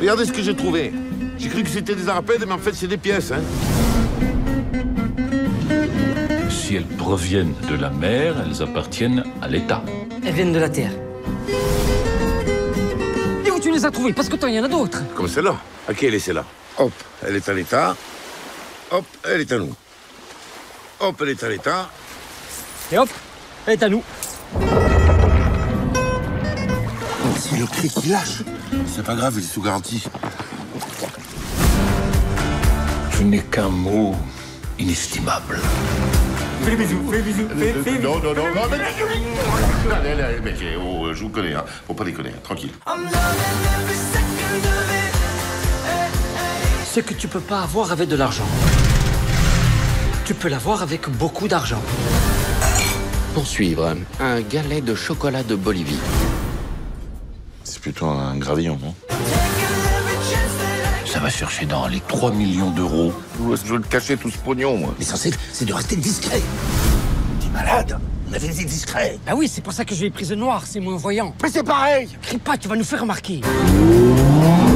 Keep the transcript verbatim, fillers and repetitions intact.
Regardez ce que j'ai trouvé. J'ai cru que c'était des arapèdes, mais en fait, c'est des pièces, hein. Si elles proviennent de la mer, elles appartiennent à l'État. Elles viennent de la terre. Et où tu les as trouvées? Parce que toi, il y en a d'autres. Comme celle-là. À qui elle est celle-là? Hop, elle est à l'État. Hop, elle est à nous. Hop, elle est à l'État. Et hop, elle est à nous. C'est le prix qui lâche. C'est pas grave, il est sous garantie. Je n'ai qu'un mot inestimable. Fais les bisous, fais les bisous, fais, fais les bisous. Non, non, non, non, mais... Allez, allez, allez, mec, oh, je vous connais, hein. Faut pas déconner, hein. Tranquille. Ce que tu peux pas avoir avec de l'argent, tu peux l'avoir avec beaucoup d'argent. Pour suivre, un galet de chocolat de Bolivie. C'est plutôt un gravillon, non? Ça va chercher dans les trois millions d'euros. Je veux le cacher tout ce pognon, moi. L'essentiel, c'est de rester discret. T'es malade? On avait été discret. Ah oui, c'est pour ça que je l'ai prise noire, c'est moins voyant. Mais c'est pareil. Crie pas, tu vas nous faire remarquer.